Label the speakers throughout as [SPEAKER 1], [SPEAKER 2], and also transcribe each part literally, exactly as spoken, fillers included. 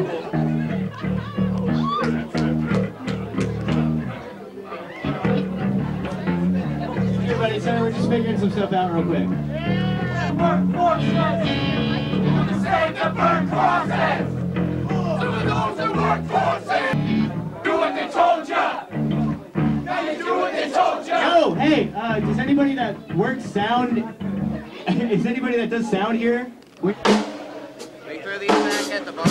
[SPEAKER 1] Everybody, sorry, we're just figuring some stuff out real quick.
[SPEAKER 2] Burn forces! For the sake of burn crosses! To those who work forces! Do what they told ya! Now you do what they told ya!
[SPEAKER 1] Oh, hey, uh, does anybody that works sound, is anybody that does sound here? We
[SPEAKER 3] We throw these back at the bar.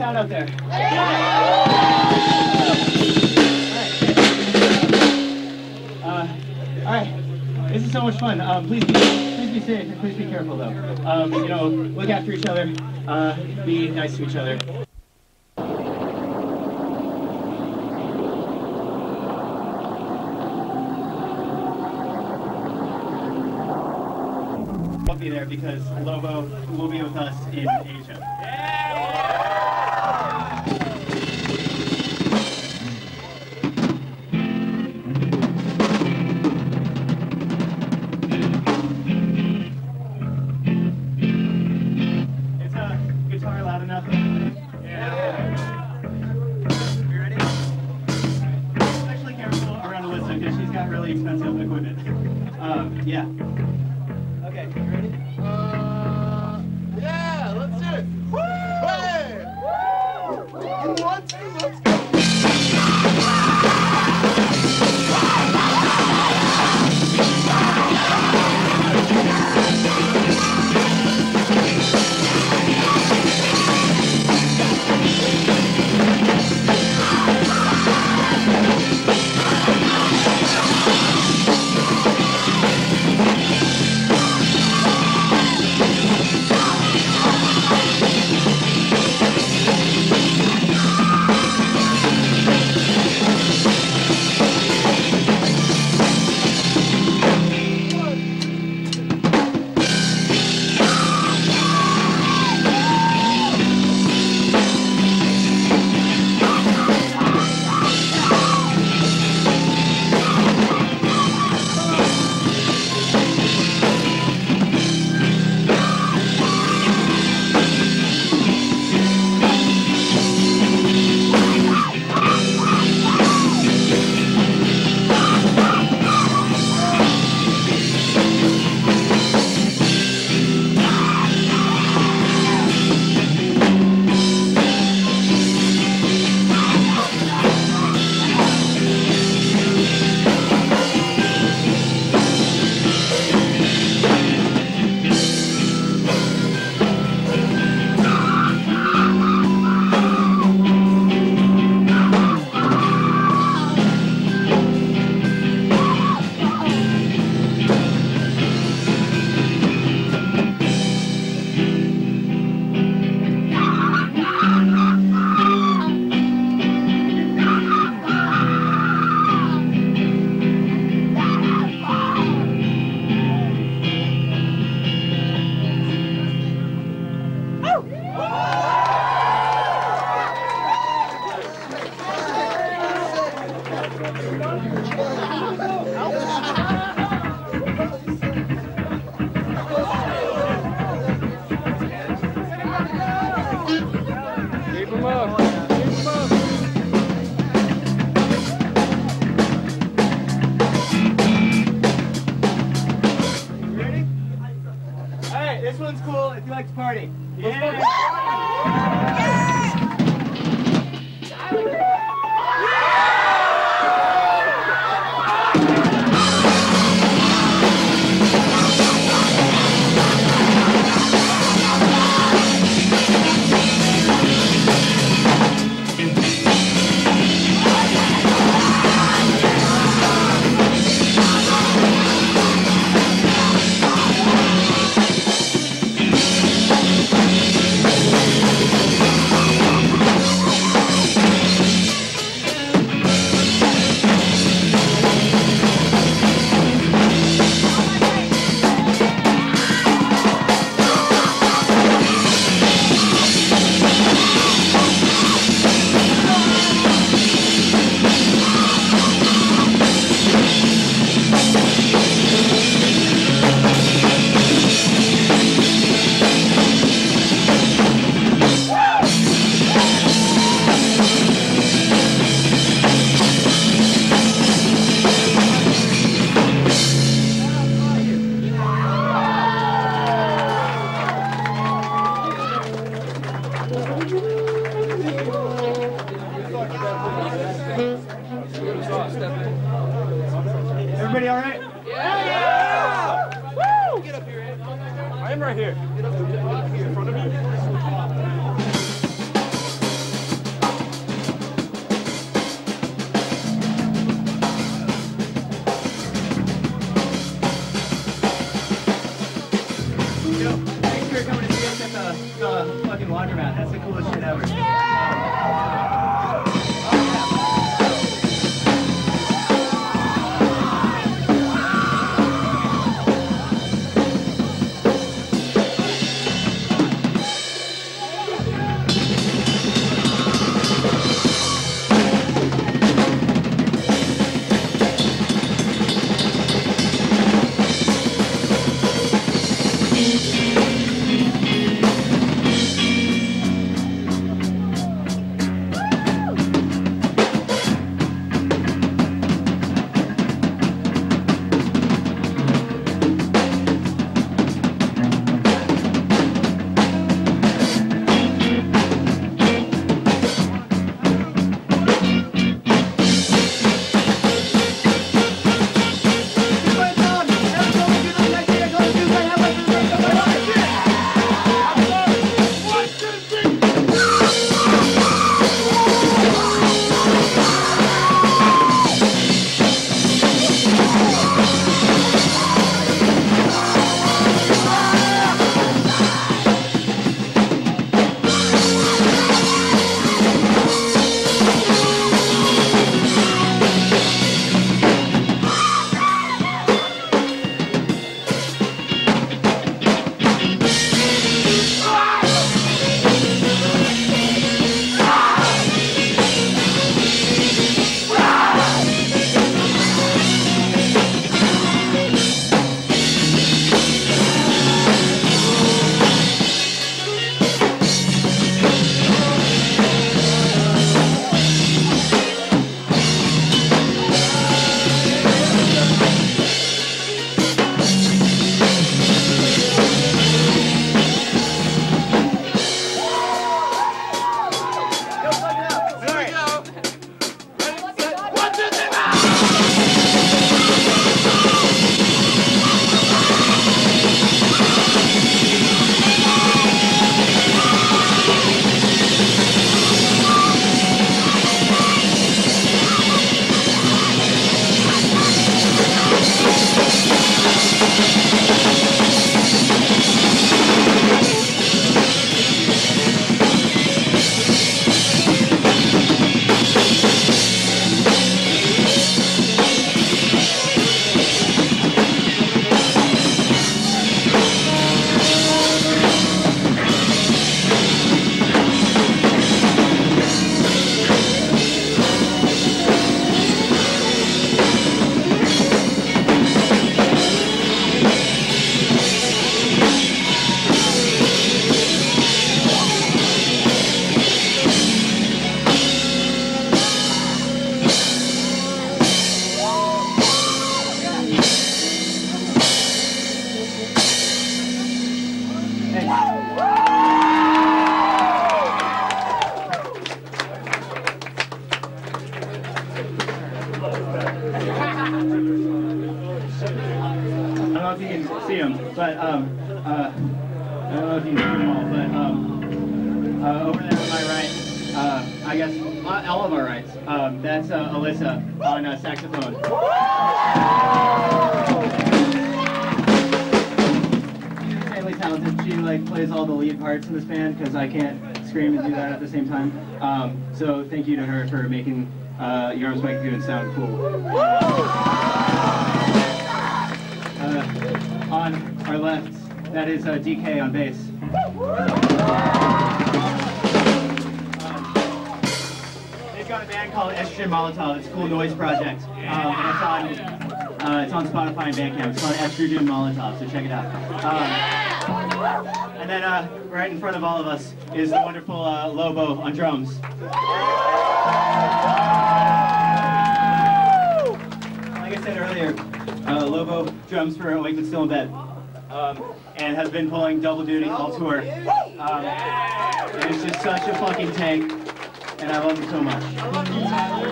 [SPEAKER 1] sound out there? Uh, all right. This is so much fun. Um, please, be, please be safe and please be careful, though. Um, you know, look after each other. Uh, be nice to each other. Won't be there because Lobo will be with us in Asia. Is a guitar loud enough? Yeah. You ready? Especially careful around Alyssa because she's got really expensive equipment. Um, yeah. Okay, you ready?
[SPEAKER 2] Uh, yeah, let's do it. Woo! Hey! You want to? Let's go.
[SPEAKER 1] This one's cool if you like to party. Yeah. Everybody all right?
[SPEAKER 2] Yeah! Yeah! Woo! Get up here, Ed. I am right here. Get up here. In front of you.
[SPEAKER 1] them, but um, uh, I don't know if you can see them all, but um, uh, over there on my right, uh, I guess all of our rights, um, that's uh, Alyssa on uh, saxophone. She's insanely talented. She like plays all the lead parts in this band because I can't scream and do that at the same time. Um, so thank you to her for making uh, Your Arms Might Goon sound cool. Uh, on our left, that is uh, D K on bass. Um, they've got a band called Estrogen Molotov. It's a cool noise project. Um, and it's on, uh, it's on Spotify and Bandcamp. It's called Estrogen Molotov, so check it out. Um, and then uh, right in front of all of us is the wonderful uh, Lobo on drums. Like I said earlier, uh, Lobo drums for Awake But Still in Bed, um, and has been pulling double duty all tour. Um, and it's just such a fucking tank, and I love him so much.
[SPEAKER 2] I love you, Tyler.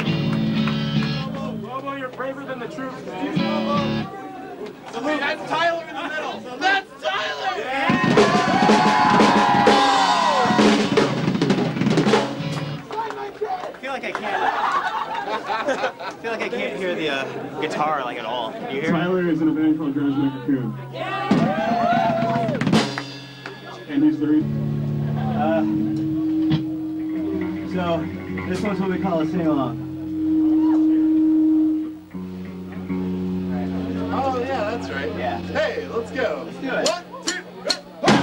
[SPEAKER 2] Lobo, Lobo, you're braver than the troops, man. So wait, that's Tyler in the middle. So that's Tyler! Yeah.
[SPEAKER 1] I feel like I can't. I feel like I can't hear the uh, guitar like at all. Can you hear?
[SPEAKER 4] Tyler is in a band called Drowsy Cocoon. And he's the reason.
[SPEAKER 1] Uh, so this one's what we call a sing along.
[SPEAKER 2] Oh, yeah, that's right.
[SPEAKER 1] Yeah.
[SPEAKER 2] Hey, let's go.
[SPEAKER 1] Let's do it.
[SPEAKER 2] One, two, three.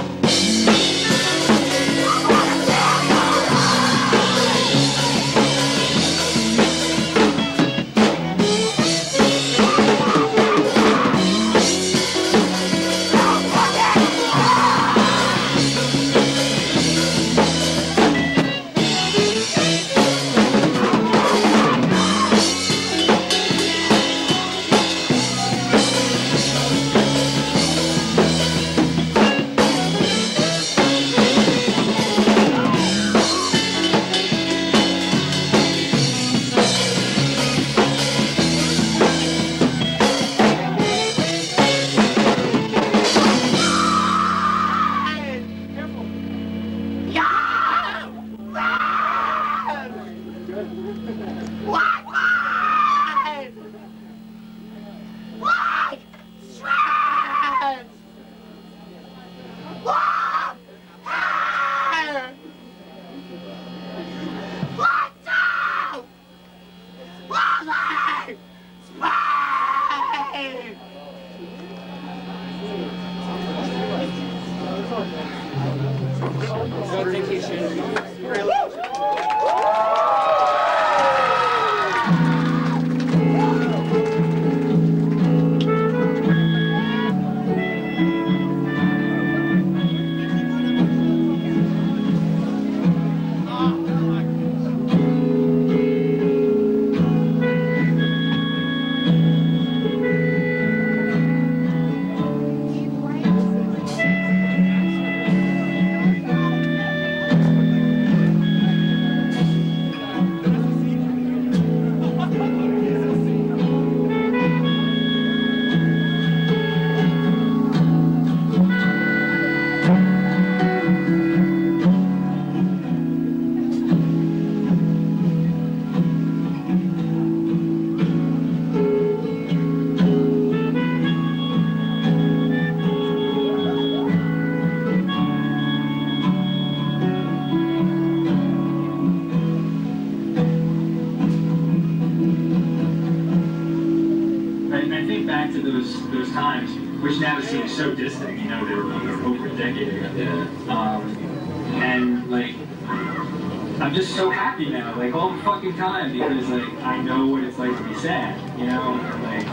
[SPEAKER 5] Which now seems so distant, you know, they were over a decade ago. Yeah. Um, and, like, I'm just so happy now, like, all the fucking time, because, like, I know what it's like to be sad, you know, like...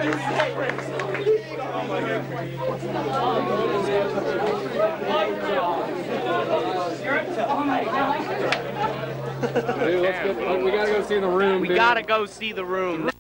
[SPEAKER 6] Dude, let's go, we gotta go see the room.
[SPEAKER 3] We
[SPEAKER 6] dude.
[SPEAKER 3] gotta go see the room.